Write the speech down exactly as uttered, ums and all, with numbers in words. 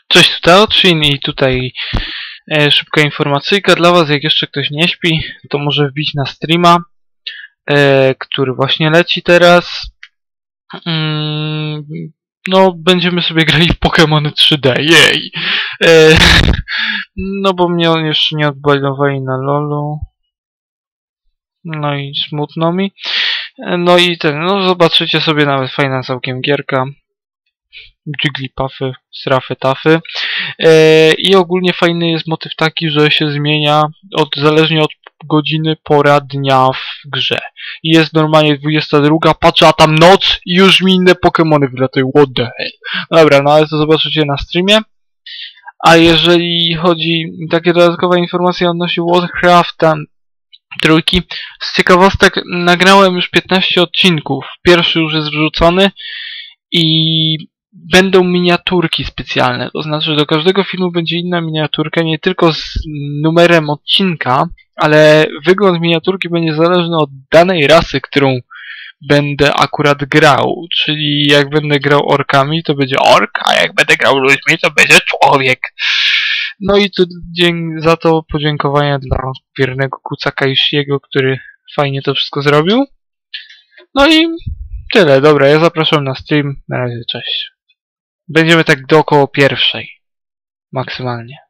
Cześć, tutaj Otchin i tutaj e, szybka informacyjka dla was, jak jeszcze ktoś nie śpi, to może wbić na streama, e, który właśnie leci teraz. Mm, no, będziemy sobie grali w Pokémony trzy D, jej! E, no bo mnie on jeszcze nie odbalowali na lolu. No i smutno mi. E, no i ten, no zobaczycie sobie, nawet fajna całkiem gierka. Jigglypuffy, strafy, tafy. E, I ogólnie fajny jest motyw taki, że się zmienia od, zależnie od godziny, pora dnia w grze. I jest normalnie dwudziesta druga, patrzę, a tam noc i już mi inne Pokemony wylatują. What the hell. Dobra, no ale to zobaczycie na streamie. A jeżeli chodzi, takie dodatkowa informacja odnośnie Warcrafta trójki, z ciekawostek nagrałem już piętnaście odcinków. Pierwszy już jest wrzucony i będą miniaturki specjalne, to znaczy do każdego filmu będzie inna miniaturka, nie tylko z numerem odcinka, ale wygląd miniaturki będzie zależny od danej rasy, którą będę akurat grał. Czyli jak będę grał orkami, to będzie ork, a jak będę grał ludźmi, to będzie człowiek. No i tu za to podziękowania dla wiernego kucaka Ishiego, który fajnie to wszystko zrobił. No i tyle, dobra, ja zapraszam na stream. Na razie, cześć. Będziemy tak do około pierwszej. Maksymalnie.